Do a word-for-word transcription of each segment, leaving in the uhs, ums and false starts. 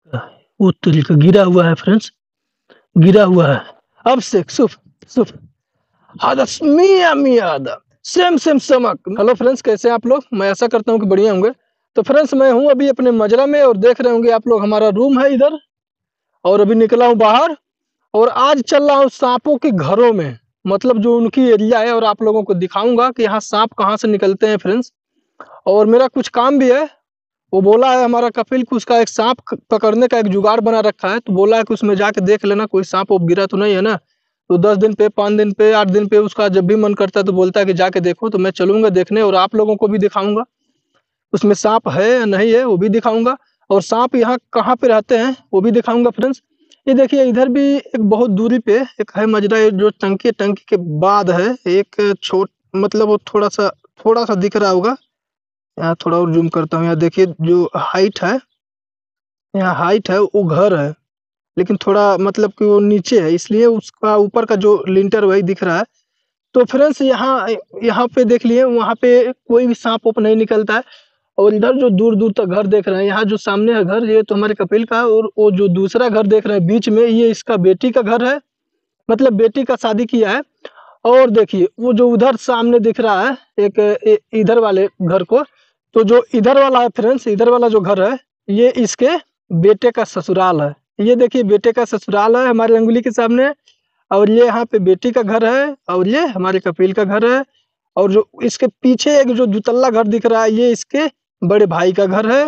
वो तरीका गिरा हुआ है फ्रेंड्स, गिरा हुआ है। अब से सुफ सुफ आदस मिया मिया आदा सेम सेम समक। हेलो फ्रेंड्स, कैसे हैं आप लोग? मैं ऐसा करता हूँ कि बढ़िया होंगे। तो फ्रेंड्स, मैं हूँ अभी अपने मजरा में और देख रहे होंगे आप लोग हमारा रूम है इधर, और अभी निकला हूँ बाहर और आज चल रहा हूँ सांपों के घरों में, मतलब जो उनकी एरिया है, और आप लोगों को दिखाऊंगा कि यहाँ सांप कहाँ से निकलते हैं फ्रेंड्स। और मेरा कुछ काम भी है, वो बोला है हमारा कपिल कि उसका एक सांप पकड़ने का एक जुगाड़ बना रखा है, तो बोला है कि उसमें जाके देख लेना कोई सांप वो गिरा तो नहीं है ना। तो दस दिन पे, पाँच दिन पे, आठ दिन पे उसका जब भी मन करता है तो बोलता है कि जाके देखो, तो मैं चलूंगा देखने और आप लोगों को भी दिखाऊंगा उसमें सांप है या नहीं है, वो भी दिखाऊंगा। और सांप यहाँ कहाँ पे रहते हैं वो भी दिखाऊंगा फ्रेंड्स। ये देखिए, इधर भी एक बहुत दूरी पे एक है मजरा, जो टंकी टंकी के बाद है एक छोट, मतलब वो थोड़ा सा थोड़ा सा दिख रहा होगा। यहाँ थोड़ा और जूम करता हूँ, यहाँ देखिए जो हाइट है, यहाँ हाइट है वो घर है, लेकिन थोड़ा मतलब कि वो नीचे है, इसलिए उसका ऊपर का जो लिंटर वही दिख रहा है। तो फ्रेंड्स, यहाँ यहाँ पे देख लिए, वहाँ पे कोई भी सांप वाप नहीं निकलता है। और इधर जो दूर दूर तक घर देख रहे हैं, यहाँ जो सामने है घर, ये तो हमारे कपिल का है। और वो जो दूसरा घर देख रहे हैं बीच में, ये इसका बेटी का घर है, मतलब बेटी का शादी किया है। और देखिए वो जो उधर सामने दिख रहा है एक ए, इधर वाले घर को, तो जो इधर वाला है फ्रेंड्स, इधर वाला जो घर है ये इसके बेटे का ससुराल है। ये देखिए बेटे का ससुराल है हमारे अंगुली के सामने, और ये यहाँ पे बेटी का घर है, और ये हमारे कपिल का घर है। और जो इसके पीछे एक जो दुतल्ला घर दिख रहा है, ये इसके बड़े भाई का घर है।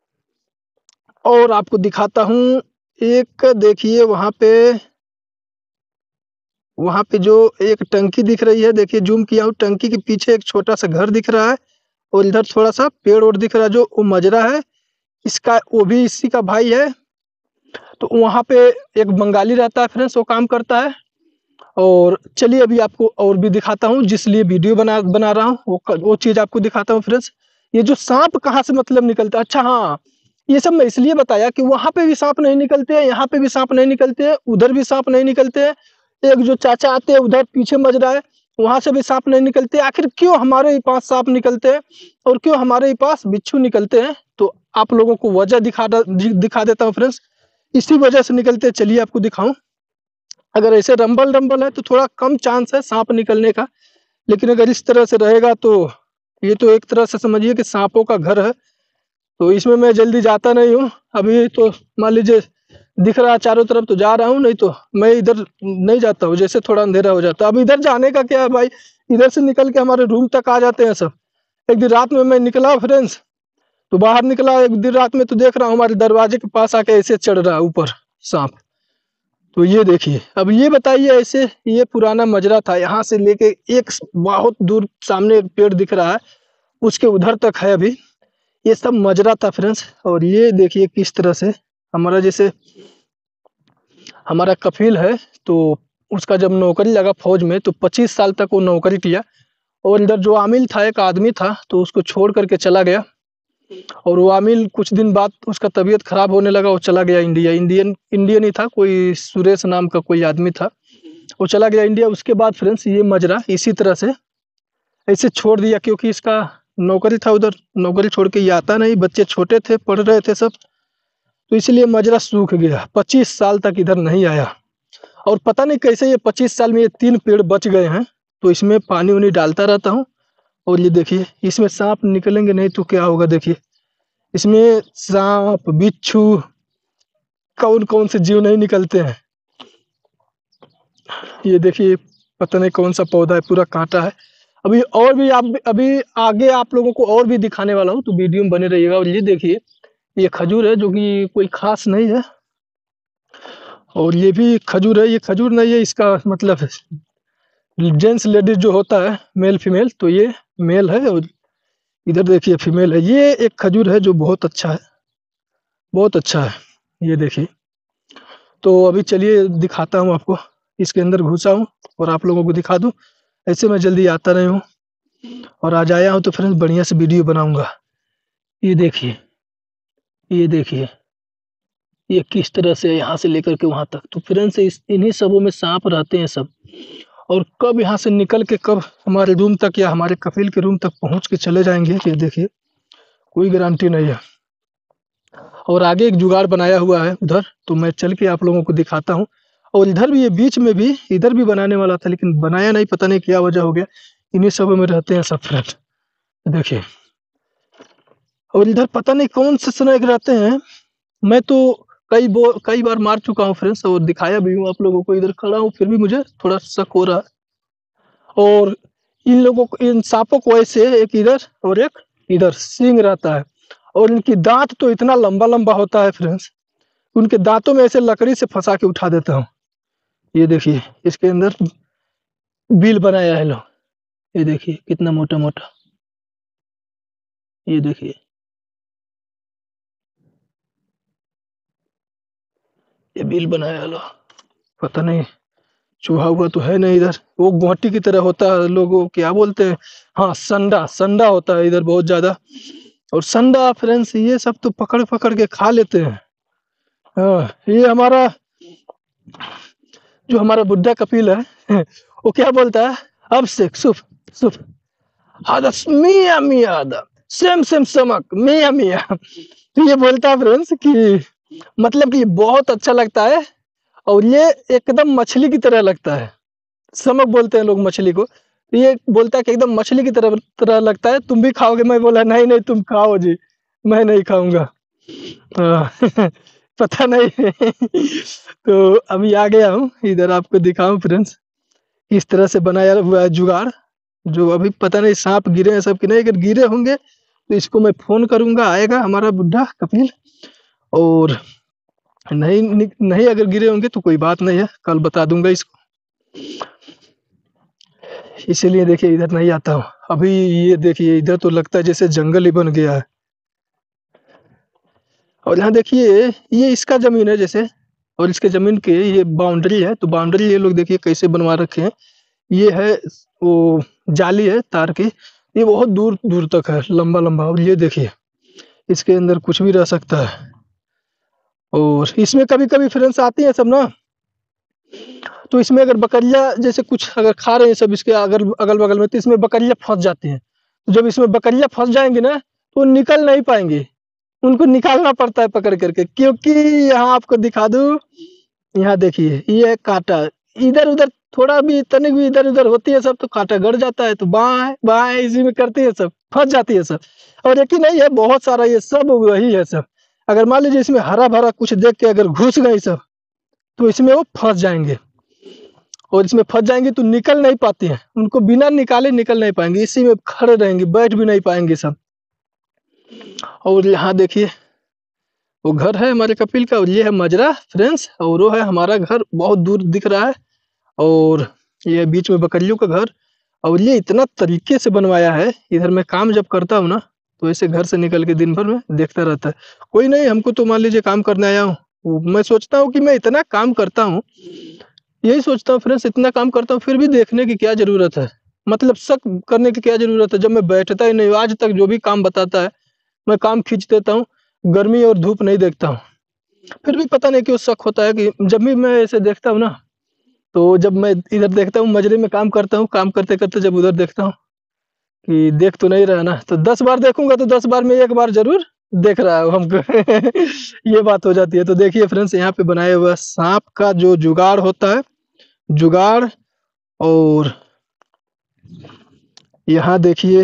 और आपको दिखाता हूँ, एक देखिए वहां पे वहां पे जो एक टंकी दिख रही है, देखिए जूम किया हूँ, टंकी के पीछे एक छोटा सा घर दिख रहा है। और इधर थोड़ा सा पेड़ और दिख रहा है, जो वो मजरा है इसका, वो भी इसी का भाई है। तो वहां पे एक बंगाली रहता है फ्रेंड्स, वो काम करता है। और चलिए अभी आपको और भी दिखाता हूँ, जिस लिए वीडियो बना बना रहा हूँ वो वो चीज आपको दिखाता हूँ फ्रेंड्स। ये जो सांप कहाँ से मतलब निकलता है, अच्छा हाँ, ये सब मैं इसलिए बताया कि वहां पे भी सांप नहीं निकलते हैं, यहाँ पे भी सांप नहीं निकलते हैं, उधर भी सांप नहीं निकलते हैं। एक जो चाचा आते हैं उधर पीछे मजरा है, वहां से भी सांप नहीं निकलते। आखिर क्यों हमारे ही पास सांप निकलते हैं और क्यों हमारे ही पास बिच्छू निकलते हैं, तो आप लोगों को वजह दिखा दिखा देता हूँ फ्रेंड्स। इसी वजह से निकलते हैं, चलिए आपको दिखाऊं। अगर ऐसे रंबल रंबल है तो थोड़ा कम चांस है सांप निकलने का, लेकिन अगर इस तरह से रहेगा तो ये तो एक तरह से समझिए कि सांपों का घर है। तो इसमें मैं जल्दी जाता नहीं हूँ, अभी तो मान लीजिए दिख रहा है चारों तरफ तो जा रहा हूँ, नहीं तो मैं इधर नहीं जाता हूँ, जैसे थोड़ा अंधेरा हो जाता है। अब इधर जाने का क्या है भाई, इधर से निकल के हमारे रूम तक आ जाते हैं सब। एक दिन रात में मैं निकला फ्रेंड्स, तो बाहर निकला एक दिन रात में, तो देख रहा हूँ हमारे दरवाजे के पास आके ऐसे चढ़ रहा है ऊपर सांप। तो ये देखिए, अब ये बताइए, ऐसे ये पुराना मजरा था, यहाँ से लेके एक बहुत दूर सामने एक पेड़ दिख रहा है, उसके उधर तक है अभी, ये सब मजरा था फ्रेंड्स। और ये देखिए किस तरह से हमारा, जैसे हमारा कफील है तो उसका जब नौकरी लगा फौज में तो पच्चीस साल तक वो नौकरी किया। और इधर जो आमिल था, एक आदमी था, तो उसको छोड़ करके चला गया। और वो आमिल कुछ दिन बाद उसका तबीयत खराब होने लगा, वो चला गया इंडिया। इंडियन इंडियन ही था, कोई सुरेश नाम का कोई आदमी था, वो चला गया इंडिया। उसके बाद फ्रेंड्स ये मजरा इसी तरह से ऐसे छोड़ दिया, क्योंकि इसका नौकरी था उधर, नौकरी छोड़ के ये आता नहीं, बच्चे छोटे थे, पढ़ रहे थे सब, तो इसलिए मजरा सूख गया। पच्चीस साल तक इधर नहीं आया। और पता नहीं कैसे ये पच्चीस साल में ये तीन पेड़ बच गए हैं, तो इसमें पानी उनी डालता रहता हूँ। और ये देखिए, इसमें सांप निकलेंगे नहीं तो क्या होगा, देखिए इसमें सांप बिच्छू कौन कौन से जीव नहीं निकलते हैं। ये देखिए पता नहीं कौन सा पौधा है, पूरा कांटा है। अभी और भी आप अभी आगे आप लोगों को और भी दिखाने वाला हूँ, तो वीडियो में बने रहिएगा। और ये देखिए, ये खजूर है, जो कि कोई खास नहीं है। और ये भी खजूर है, ये खजूर नहीं है, इसका मतलब जेंट्स लेडीज जो होता है, मेल फीमेल, तो ये मेल है। और इधर देखिए फीमेल है। ये एक खजूर है जो बहुत अच्छा है, बहुत अच्छा है, ये देखिए। तो अभी चलिए दिखाता हूँ आपको, इसके अंदर घुसा हूँ और आप लोगों को दिखा दूँ। ऐसे मैं जल्दी आता नहीं हूँ, और आज आया हूँ तो फ्रेंड्स बढ़िया से वीडियो बनाऊंगा। ये देखिए, ये देखिए, ये किस तरह से यहाँ से लेकर के वहां तक। तो फ्रेंड्स इस इन्हीं सबों में सांप रहते हैं सब, और कब यहाँ से निकल के कब हमारे रूम तक या हमारे कफील के रूम तक पहुंच के चले जाएंगे, ये देखिए कोई गारंटी नहीं है। और आगे एक जुगाड़ बनाया हुआ है उधर, तो मैं चल के आप लोगों को दिखाता हूँ। और इधर भी, ये बीच में भी इधर भी बनाने वाला था, लेकिन बनाया नहीं, पता नहीं क्या वजह हो गया। इन्हीं सब में रहते हैं सब फ्रेंड, देखिए। और इधर पता नहीं कौन से स्नेक रहते हैं, मैं तो कई बो कई बार मार चुका हूँ फ्रेंड्स, और दिखाया भी हूँ आप लोगों को। इधर खड़ा हूँ फिर भी मुझे थोड़ा शक हो रहा है। और इन लोगों को, इन सांपों को ऐसे एक इधर और एक इधर सींग रहता है, और इनकी दांत तो इतना लंबा लंबा होता है फ्रेंड्स, उनके दांतों में ऐसे लकड़ी से फंसा के उठा देता हूँ। ये देखिए इसके अंदर बिल बनाया है लो, ये देखिए कितना मोटा मोटा, ये देखिए, ये बिल बनाया है लो। पता नहीं चूहा हुआ तो है नहीं इधर, वो गोहटी की तरह होता है, लोगों क्या बोलते हैं, हाँ संडा, संडा होता है इधर बहुत ज्यादा। और संडा फ्रेंड्स ये सब तो पकड़ पकड़ के खा लेते हैं। हाँ, ये हमारा जो हमारा बुड्ढा कपिल है वो क्या बोलता है, अब से सुफ सुफ आदस मिया मिया आदा सेम सेम समक मिया मिया। तो ये बोलता है फ्रेंड्स कि मतलब कि बहुत अच्छा लगता है, और ये एकदम मछली की तरह लगता है। समक बोलते हैं लोग मछली को, ये बोलता है कि एकदम मछली की तरह तरह लगता है, तुम भी खाओगे? मैं बोला नहीं नहीं तुम खाओ जी, मैं नहीं खाऊंगा। पता नहीं। तो अभी आ गया हूँ इधर, आपको दिखाऊं फ्रेंड्स इस तरह से बनाया हुआ है जुगाड़, जो अभी पता नहीं सांप गिरे हैं सब कि नहीं। अगर गिरे होंगे तो इसको मैं फोन करूंगा, आएगा हमारा बुड्ढा कपिल। और नहीं नहीं अगर गिरे होंगे तो कोई बात नहीं है, कल बता दूंगा इसको। इसीलिए देखिए इधर नहीं आता हूँ अभी। ये देखिए इधर तो लगता है जैसे जंगल ही बन गया है। और यहाँ देखिए ये इसका जमीन है जैसे, और इसके जमीन के ये बाउंड्री है, तो बाउंड्री ये लोग देखिए कैसे बनवा रखे हैं। ये है वो जाली है तार की, ये बहुत दूर दूर तक है, लंबा लंबा। और ये देखिए इसके अंदर कुछ भी रह सकता है। और इसमें कभी कभी फ्रेंड्स आती है सब ना, तो इसमें अगर बकरियां जैसे कुछ अगर खा रहे हैं सब इसके अगल अगल बगल में, तो इसमें बकरियां फंस जाती हैं। तो जब इसमें बकरियां फंस जाएंगी ना तो निकल नहीं पाएंगी, उनको निकालना पड़ता है पकड़ करके। क्योंकि यहाँ आपको दिखा दूं, यहाँ देखिए ये है कांटा, इधर उधर थोड़ा भी तनिक भी इधर उधर होती है सब तो कांटा गड़ जाता है, तो बाएं बाएं इसी में करती है सब, फंस जाती है सब। और एक ही नहीं है, बहुत सारा, ये सब वही है सब। अगर मान लीजिए इसमें हरा भरा कुछ देख के अगर घुस गए सब, तो इसमें वो फंस जाएंगे। और इसमें फंस जाएंगे तो निकल नहीं पाती हैं, उनको बिना निकाले निकल नहीं पाएंगे, इसी में खड़े रहेंगे, बैठ भी नहीं पाएंगे सब। और यहाँ देखिए वो घर है हमारे कपिल का, और ये है मजरा फ्रेंड्स, और वो है हमारा घर, बहुत दूर दिख रहा है। और ये बीच में बकरियों का घर। और ये इतना तरीके से बनवाया है, इधर मैं काम जब करता हूँ ना तो ऐसे घर से निकल के दिन भर में देखता रहता है। कोई नहीं, हमको तो मान लीजिए काम करने आया हूँ, मैं सोचता हूँ कि मैं इतना काम करता हूँ, यही सोचता हूँ फ्रेंड्स, इतना काम करता हूँ फिर भी देखने की क्या जरूरत है, मतलब शक करने की क्या जरूरत है, जब मैं बैठता ही नहीं। आज तक जो भी काम बताता है मैं काम खींच देता हूँ, गर्मी और धूप नहीं देखता हूँ। फिर भी पता नहीं क्यों शक होता है कि जब भी मैं ऐसे देखता हूँ ना, तो जब मैं इधर देखता हूँ मजरे में काम करता हूँ, काम करते करते जब उधर देखता हूँ कि देख तो नहीं रहा ना, तो दस बार देखूंगा तो दस बार में एक बार जरूर देख रहा है हमको। ये बात हो जाती है। तो देखिए फ्रेंड्स यहाँ पे बनाया हुआ सांप का जो जुगाड़ होता है, जुगाड़। और यहाँ देखिए,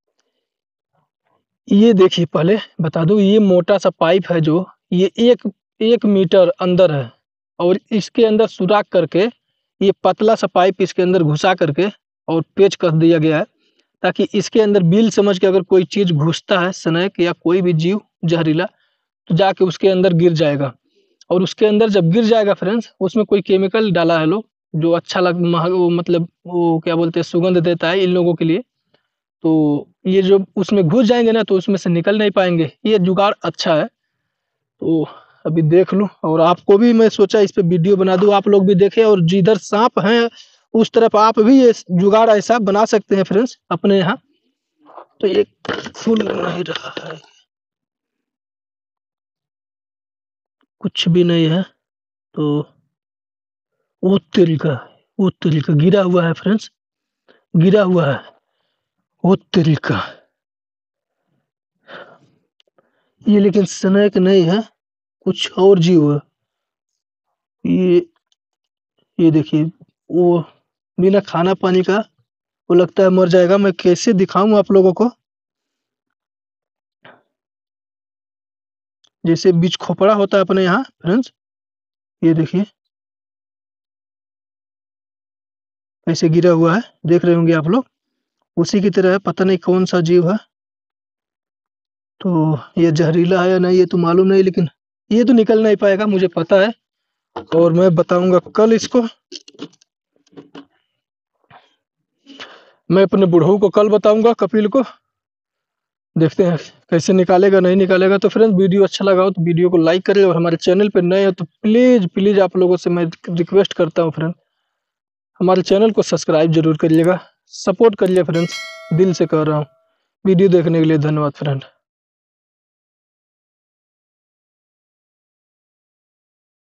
ये देखिए पहले बता दूं, ये मोटा सा पाइप है जो ये एक एक मीटर अंदर है, और इसके अंदर सुराख करके ये पतला सा पाइप इसके अंदर घुसा करके और पेच कस दिया गया है, ताकि इसके अंदर बिल समझ के अगर कोई चीज घुसता है, स्नेक या कोई भी जीव जहरीला, तो जाके उसके अंदर गिर जाएगा। और उसके अंदर जब गिर जाएगा फ्रेंड्स, उसमें कोई केमिकल डाला है लोग, जो अच्छा लग वो मतलब वो क्या बोलते हैं, सुगंध देता है इन लोगों के लिए। तो ये जो उसमें घुस जाएंगे ना तो उसमें से निकल नहीं पाएंगे। ये जुगाड़ अच्छा है, तो अभी देख लूं। और आपको भी मैं सोचा इस पे वीडियो बना दूं, आप लोग भी देखें, और जिधर सांप हैं उस तरफ आप भी ये जुगाड़ ऐसा बना सकते हैं फ्रेंड्स अपने यहाँ। तो ये फूल नहीं रहा है, कुछ भी नहीं है, तो वो तरीका वो तरीका गिरा हुआ है फ्रेंड्स, गिरा हुआ है वो तरीका। ये लेकिन स्नेक नहीं है, कुछ और जीव है। ये ये देखिए, वो बिना खाना पानी का वो लगता है मर जाएगा। मैं कैसे दिखाऊं आप लोगों को। जैसे बीज खोपड़ा होता है अपने यहाँ फ्रेंड्स, ये देखिए ऐसे गिरा हुआ है, देख रहे होंगे आप लोग। उसी की तरह है, पता नहीं कौन सा जीव है। तो ये जहरीला है या नहीं ये तो मालूम नहीं, लेकिन ये तो निकल नहीं पाएगा मुझे पता है। और मैं बताऊंगा कल इसको, मैं अपने बुढ़ऊ को कल बताऊंगा, कपिल को। देखते हैं कैसे निकालेगा नहीं निकालेगा। तो फ्रेंड्स वीडियो अच्छा लगा हो तो वीडियो को लाइक करें, और हमारे चैनल पे नए हो तो प्लीज प्लीज आप लोगों से मैं रिक्वेस्ट करता हूँ फ्रेंड, हमारे चैनल को सब्सक्राइब जरूर करिएगा, सपोर्ट करिए फ्रेंड्स, दिल से कह रहा हूँ। वीडियो देखने के लिए धन्यवाद फ्रेंड।